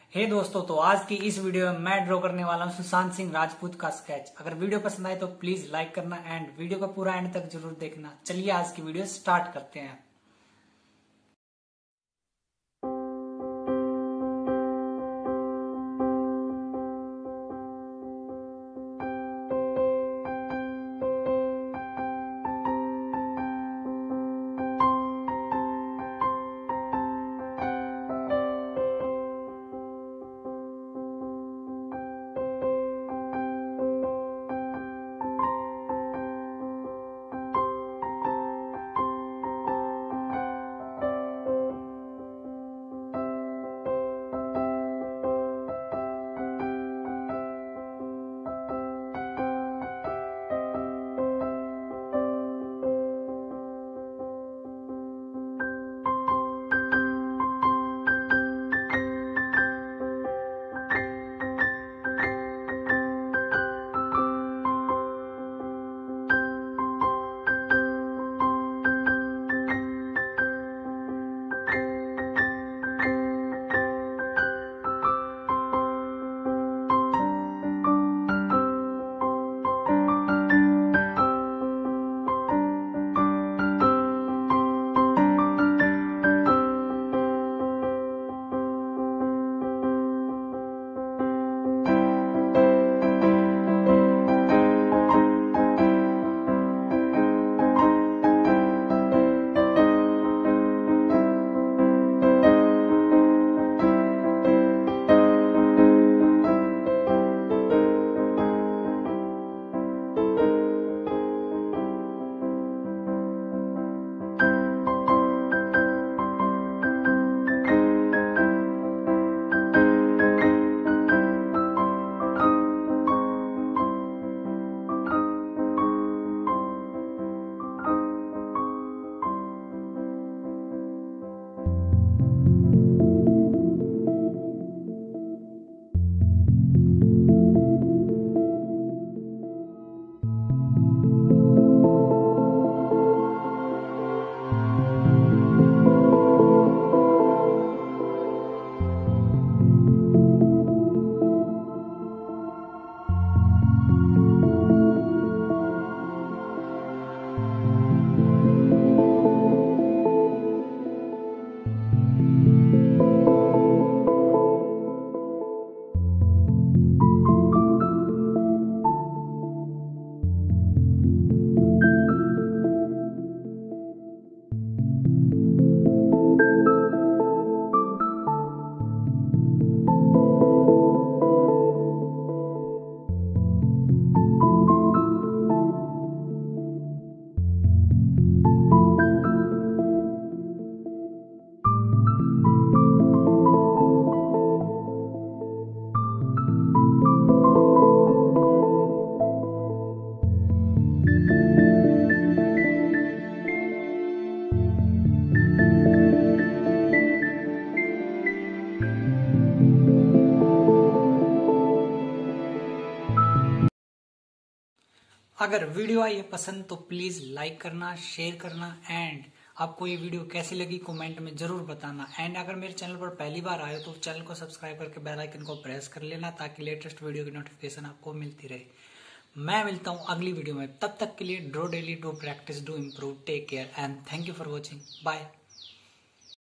हे दोस्तों, तो आज की इस वीडियो में मैं ड्रॉ करने वाला हूं सुशांत सिंह राजपूत का स्केच। अगर वीडियो पसंद आए तो प्लीज लाइक करना एंड वीडियो को पूरा एंड तक जरूर देखना। चलिए आज की वीडियो स्टार्ट करते हैं। अगर वीडियो आई है पसंद तो प्लीज लाइक करना, शेयर करना एंड आपको ये वीडियो कैसी लगी कमेंट में जरूर बताना। एंड अगर मेरे चैनल पर पहली बार आए हो तो चैनल को सब्सक्राइब करके बेल आइकन को प्रेस कर लेना ताकि लेटेस्ट वीडियो की नोटिफिकेशन आपको मिलती रहे। मैं मिलता हूँ अगली वीडियो में, तब तक के लिए draw daily, do practice, do improve, take care and thank you for watching. Bye.